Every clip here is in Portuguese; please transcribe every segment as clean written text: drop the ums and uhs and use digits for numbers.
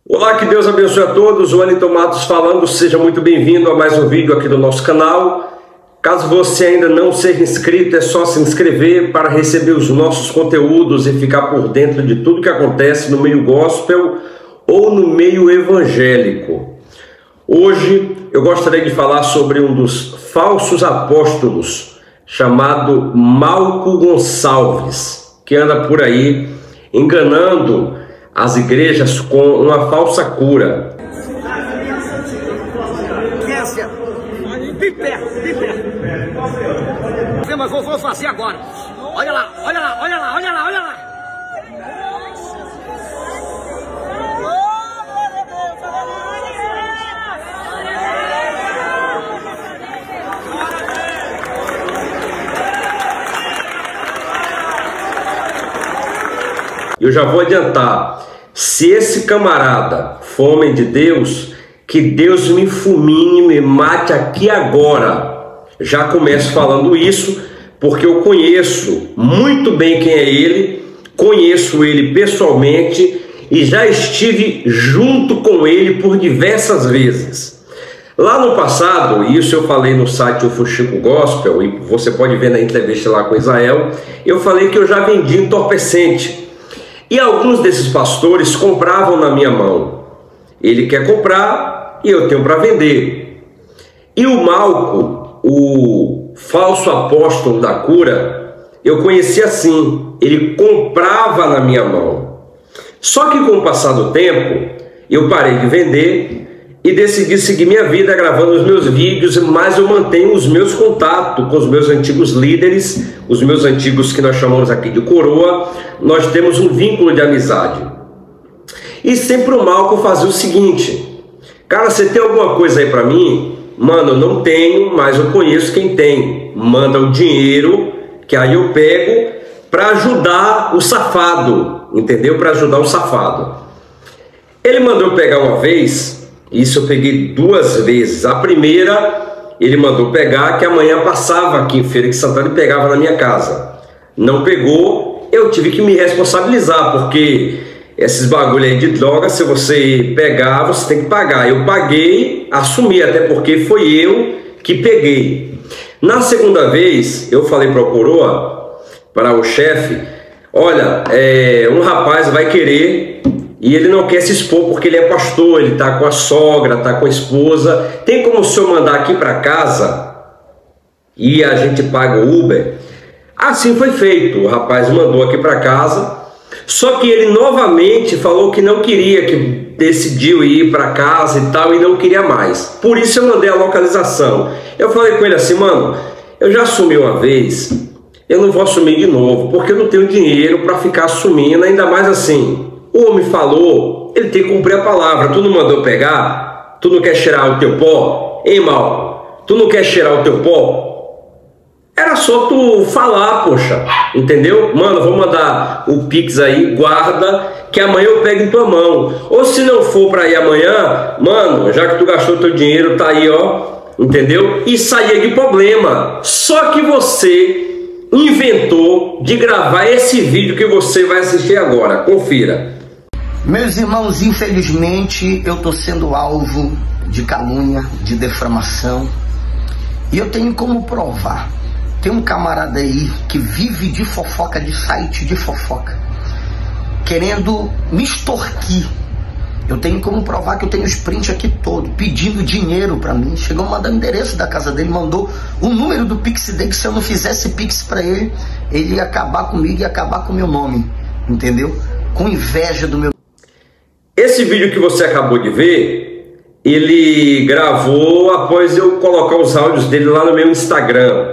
Olá, que Deus abençoe a todos. O Wellington Matos falando, seja muito bem-vindo a mais um vídeo aqui do nosso canal. Caso você ainda não seja inscrito, é só se inscrever para receber os nossos conteúdos e ficar por dentro de tudo que acontece no meio gospel ou no meio evangélico. Hoje eu gostaria de falar sobre um dos falsos apóstolos, chamado Malco Gonçalves, que anda por aí enganando as igrejas com uma falsa cura. Mas vou fazer agora. Olha lá, olha lá, olha lá, olha lá, olha lá. Eu já vou adiantar, se esse camarada for homem de Deus, que Deus me fulmine, me mate aqui agora. Já começo falando isso, porque eu conheço muito bem quem é ele, conheço ele pessoalmente e já estive junto com ele por diversas vezes. Lá no passado, isso eu falei no site O Fuxico Gospel, e você pode ver na entrevista lá com Israel, eu falei que eu já vendi entorpecente. E alguns desses pastores compravam na minha mão. Ele quer comprar e eu tenho para vender. E o Malco, o falso apóstolo da cura, eu conheci assim. Ele comprava na minha mão. Só que com o passar do tempo, eu parei de vender e decidi seguir minha vida gravando os meus vídeos, mas eu mantenho os meus contatos com os meus antigos líderes, os meus antigos que nós chamamos aqui de coroa. Nós temos um vínculo de amizade. E sempre o Malco fazia o seguinte: cara, você tem alguma coisa aí para mim? Mano, eu não tenho, mas eu conheço quem tem. Manda o dinheiro, que aí eu pego para ajudar o safado, entendeu? Para ajudar o safado. Ele mandou pegar uma vez. Isso eu peguei duas vezes. A primeira, ele mandou pegar, que amanhã passava aqui em Feira de Santana e pegava na minha casa. Não pegou, eu tive que me responsabilizar, porque esses bagulho aí de droga, se você pegar, você tem que pagar. Eu paguei, assumi, até porque foi eu que peguei. Na segunda vez, eu falei para o coroa, para o chefe: olha, um rapaz vai querer... E ele não quer se expor porque ele é pastor, ele está com a sogra, está com a esposa. Tem como o senhor mandar aqui para casa e a gente paga o Uber? Assim foi feito. O rapaz mandou aqui para casa. Só que ele novamente falou que não queria, que decidiu ir para casa e tal, e não queria mais. Por isso eu mandei a localização. Eu falei com ele assim: mano, eu já assumi uma vez, eu não vou assumir de novo, porque eu não tenho dinheiro para ficar assumindo, ainda mais assim. O homem falou, ele tem que cumprir a palavra. Tu não mandou pegar? Tu não quer cheirar o teu pó? Ei, mal, tu não quer cheirar o teu pó? Era só tu falar, poxa, entendeu? Mano, vou mandar o Pix aí, guarda, que amanhã eu pego em tua mão. Ou se não for para ir amanhã, mano, já que tu gastou teu dinheiro, tá aí, ó, entendeu? E saía de problema. Só que você inventou de gravar esse vídeo que você vai assistir agora. Confira. Meus irmãos, infelizmente eu estou sendo alvo de calúnia, de defamação, e eu tenho como provar. Tem um camarada aí que vive de fofoca, de site de fofoca, querendo me extorquir. Eu tenho como provar, que eu tenho os prints aqui todo, pedindo dinheiro para mim. Chegou mandando endereço da casa dele, mandou o número do Pix dele, que se eu não fizesse Pix para ele, ele ia acabar comigo e acabar com o meu nome, entendeu? Com inveja do meu... Esse vídeo que você acabou de ver, ele gravou após eu colocar os áudios dele lá no meu Instagram.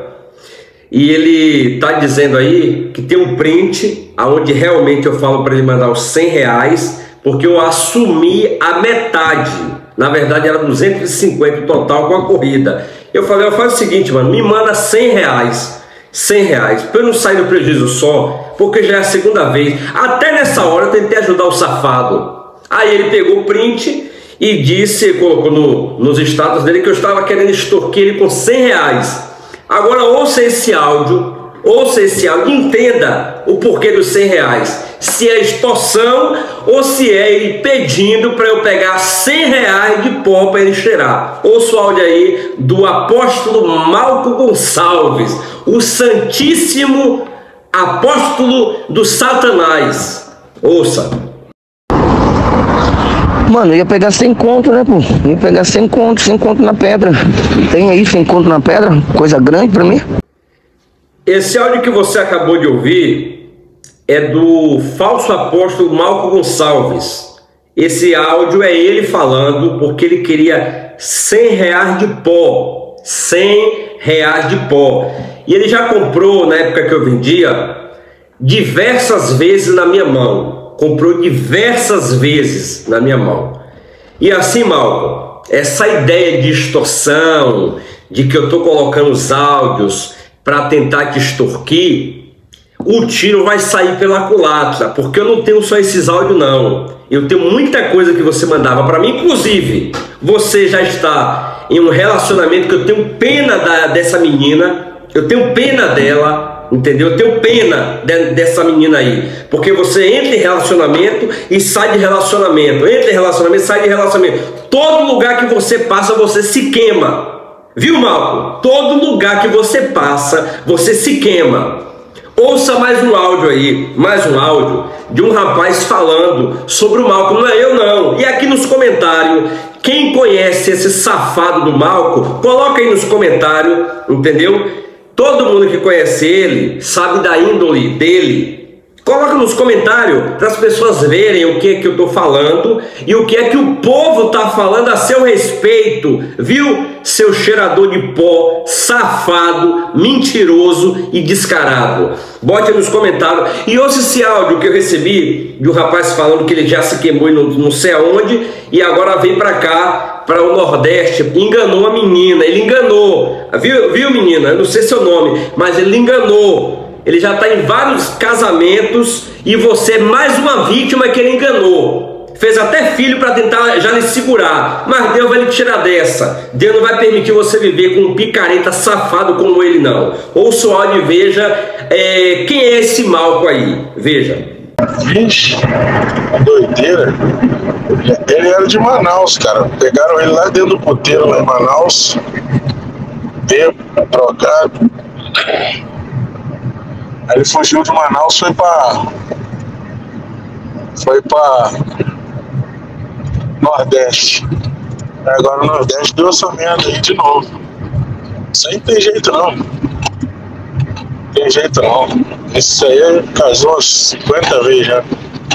E ele tá dizendo aí que tem um print onde realmente eu falo para ele mandar os R$100, porque eu assumi a metade. Na verdade era 250 total com a corrida. Eu falei: faz o seguinte, mano, me manda R$100. R$100, para eu não sair no prejuízo só, porque já é a segunda vez. Até nessa hora eu tentei ajudar o safado. Aí ele pegou o print e disse, colocou nos status dele, que eu estava querendo extorquir ele com R$100. Agora ouça esse áudio, e entenda o porquê dos R$100. se é extorsão ou se é ele pedindo para eu pegar R$100 de pó para ele cheirar. Ouça o áudio aí do apóstolo Malco Gonçalves, o santíssimo apóstolo do Satanás. Ouça. Mano, eu ia pegar 100 conto, né, pô? Eu ia pegar 100 conto na pedra. Tem aí 100 conto na pedra? Coisa grande pra mim. Esse áudio que você acabou de ouvir é do falso apóstolo Malco Gonçalves. Esse áudio é ele falando porque ele queria R$100 de pó. R$100 de pó. E ele já comprou, na época que eu vendia, diversas vezes na minha mão. Comprou diversas vezes na minha mão. E assim, Malco, essa ideia de extorsão, de que eu estou colocando os áudios para tentar te extorquir, o tiro vai sair pela culatra, porque eu não tenho só esses áudios não. Eu tenho muita coisa que você mandava para mim, inclusive você já está em um relacionamento que eu tenho pena dessa menina, eu tenho pena dela, entendeu? Eu tenho pena dessa menina aí, porque você entra em relacionamento e sai de relacionamento, entra em relacionamento e sai de relacionamento. Todo lugar que você passa, você se queima. Viu, Malco? Todo lugar que você passa, você se queima. Ouça mais um áudio aí, mais um áudio de um rapaz falando sobre o Malco. Não é eu não. E aqui nos comentários, quem conhece esse safado do Malco, coloca aí nos comentários, entendeu? Todo mundo que conhece ele, sabe da índole dele. Coloca nos comentários para as pessoas verem o que é que eu estou falando e o que é que o povo está falando a seu respeito, viu? Seu cheirador de pó, safado, mentiroso e descarado. Bote nos comentários e ouça esse áudio que eu recebi de um rapaz falando que ele já se queimou não sei aonde e agora vem para cá, para o Nordeste, enganou a menina, ele enganou, viu menina? Eu não sei seu nome, mas ele enganou. Ele já está em vários casamentos e você é mais uma vítima que ele enganou. Fez até filho para tentar já lhe segurar, mas Deus vai lhe tirar dessa. Deus não vai permitir você viver com um picareta safado como ele não. Ouça o áudio e veja quem é esse Malco aí. Veja. Vixe, doideira. Ele era de Manaus, cara. Pegaram ele lá dentro do puteiro, lá em Manaus. Bêbado, drogado. Aí ele fugiu de Manaus, foi pra Nordeste. Agora o Nordeste deu essa merda aí de novo. Isso aí não tem jeito não. Tem jeito não. Isso aí casou umas 50 vezes já.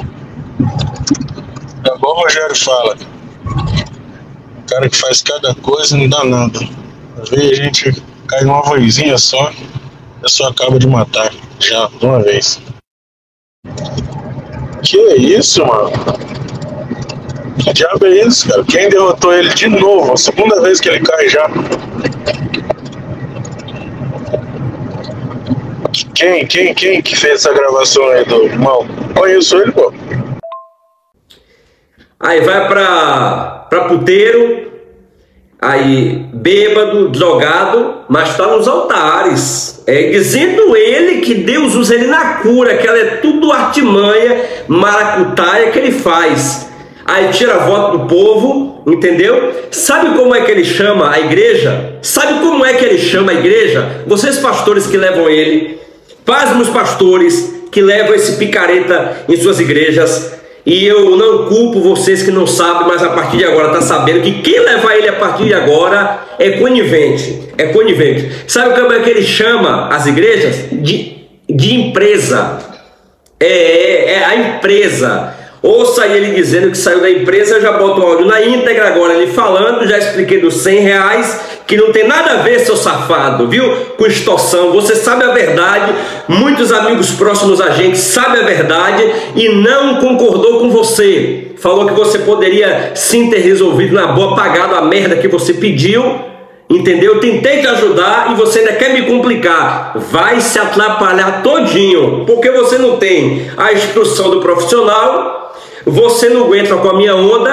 É igual o Rogério fala. O cara que faz cada coisa não dá nada. Às vezes a gente cai numa vozinha só, a pessoa acaba de matar. Já, de uma vez. Que isso, mano? Que diabo é isso, cara? Quem derrotou ele de novo? A segunda vez que ele cai já. Quem que fez essa gravação aí do mal? Conheço ele, pô. Aí vai pra puteiro, aí bêbado, drogado, mas está nos altares, dizendo ele que Deus usa ele na cura, que ela é tudo artimanha, maracutaia que ele faz. Aí tira a voto do povo, entendeu? Sabe como é que ele chama a igreja? Sabe como é que ele chama a igreja? Vocês pastores que levam ele, pasmem os pastores que levam esse picareta em suas igrejas. E eu não culpo vocês que não sabem, mas a partir de agora está sabendo que quem levar ele a partir de agora é conivente. É conivente. Sabe como é que ele chama as igrejas? De empresa. É a empresa. Ouça ele dizendo que saiu da empresa, eu já boto o áudio na íntegra agora, ele falando, já expliquei dos R$100, que não tem nada a ver, seu safado, viu? Com extorsão, você sabe a verdade, muitos amigos próximos a gente sabem a verdade e não concordou com você. Falou que você poderia sim ter resolvido na boa, pagado a merda que você pediu, entendeu? Eu tentei te ajudar e você ainda quer me complicar. Vai se atrapalhar todinho, porque você não tem a instrução do profissional. Você não aguenta com a minha onda,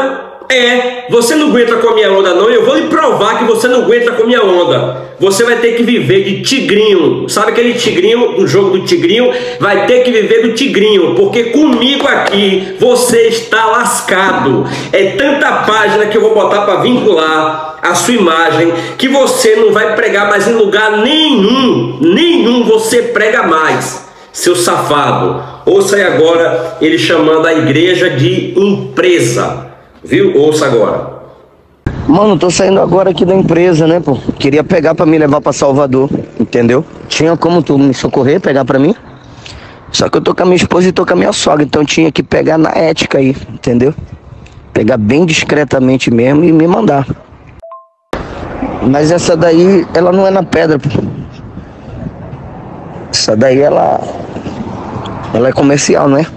Você não aguenta com a minha onda não, eu vou lhe provar que você não aguenta com a minha onda. Você vai ter que viver de tigrinho, sabe aquele tigrinho, do jogo do tigrinho? Vai ter que viver do tigrinho, porque comigo aqui você está lascado. É tanta página que eu vou botar para vincular a sua imagem, que você não vai pregar mais em lugar nenhum você prega mais, seu safado. Ouça aí agora ele chamando a igreja de empresa, viu? Ouça agora. Mano, tô saindo agora aqui da empresa, né, pô? Queria pegar pra me levar pra Salvador, entendeu? Tinha como tu me socorrer, pegar pra mim? Só que eu tô com a minha esposa e tô com a minha sogra, então tinha que pegar na ética aí, entendeu? Pegar bem discretamente mesmo e me mandar. Mas essa daí, ela não é na pedra, pô. Essa daí, ela é comercial, né?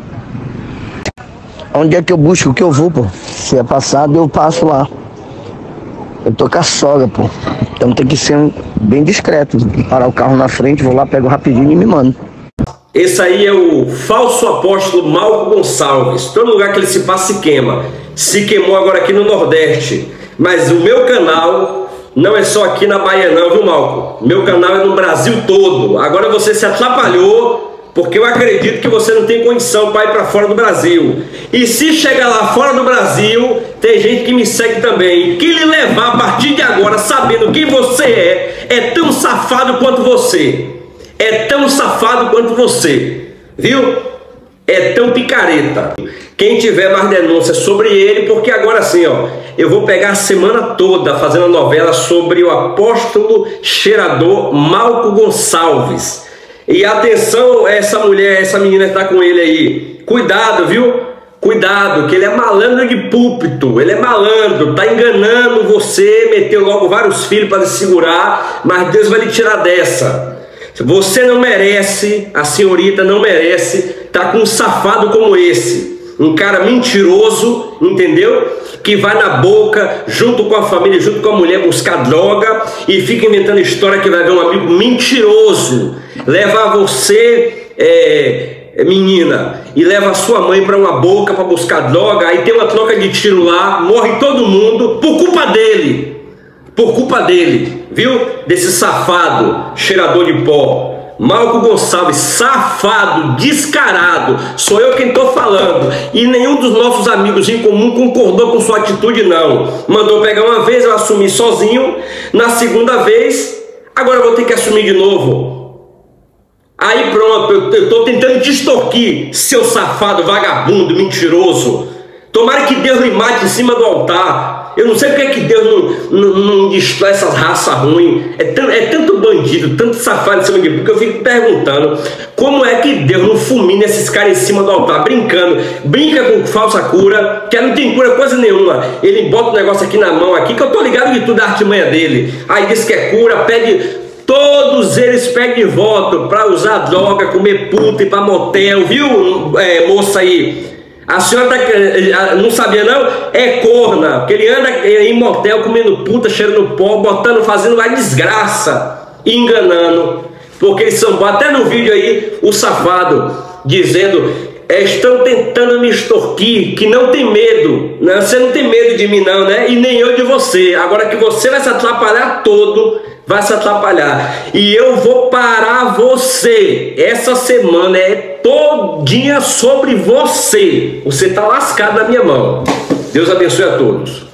Onde é que eu busco, o que eu vou, pô? Se é passado, eu passo lá. Eu tô com a sogra, pô. Então tem que ser bem discreto. Parar o carro na frente, vou lá, pego rapidinho e me mando. Esse aí é o falso apóstolo Malco Gonçalves. Todo lugar que ele se passa se queima. Se queimou agora aqui no Nordeste. Mas o meu canal não é só aqui na Bahia não, viu, Malco? Meu canal é no Brasil todo. Agora você se atrapalhou, porque eu acredito que você não tem condição para ir para fora do Brasil. E se chegar lá fora do Brasil, tem gente que me segue também, que lhe levar a partir de agora, sabendo quem você é tão safado quanto você. É tão safado quanto você, viu? É tão picareta. Quem tiver mais denúncias sobre ele, porque agora sim, ó, eu vou pegar a semana toda fazendo a novela sobre o apóstolo cheirador Malco Gonçalves. E atenção, essa mulher, essa menina que tá com ele aí, cuidado, viu? Cuidado, que ele é malandro de púlpito, ele é malandro, tá enganando você, meteu logo vários filhos para lhe segurar, mas Deus vai lhe tirar dessa. Você não merece, a senhorita não merece tá com um safado como esse, um cara mentiroso, entendeu? Que vai na boca, junto com a família, junto com a mulher, buscar droga e fica inventando história que vai ver um amigo mentiroso, leva você, menina, e leva a sua mãe para uma boca para buscar droga, aí tem uma troca de tiro lá, morre todo mundo por culpa dele, viu? Desse safado, cheirador de pó. Malco Gonçalves, safado, descarado, sou eu quem estou falando, e nenhum dos nossos amigos em comum concordou com sua atitude não, mandou pegar uma vez, eu assumi sozinho, na segunda vez, agora eu vou ter que assumir de novo, aí pronto, eu estou tentando te extorquir, seu safado, vagabundo, mentiroso, tomara que Deus lhe mate em cima do altar. Eu não sei porque que Deus não destrói essas raças ruins. É tanto bandido, tanto safado em cima de mim, porque eu fico perguntando como é que Deus não fulmina esses caras em cima do altar, brincando, brinca com falsa cura, que não tem cura coisa nenhuma. Ele bota o negócio aqui na mão, aqui, que eu tô ligado de tudo a artimanha dele. Aí diz que é cura, pede, todos eles pedem de volta para usar droga, comer puta e para motel, viu, moça aí? A senhora não sabia não? É corna, porque ele anda em motel comendo puta, cheirando pó, botando, fazendo uma desgraça, enganando, porque eles são, até no vídeo aí, o safado, dizendo, estão tentando me extorquir, que não tem medo, né? Você não tem medo de mim não, né? E nem eu de você, agora que você vai se atrapalhar todo, vai se atrapalhar, e eu vou parar você, essa semana é todinha sobre você, você tá lascado na minha mão. Deus abençoe a todos.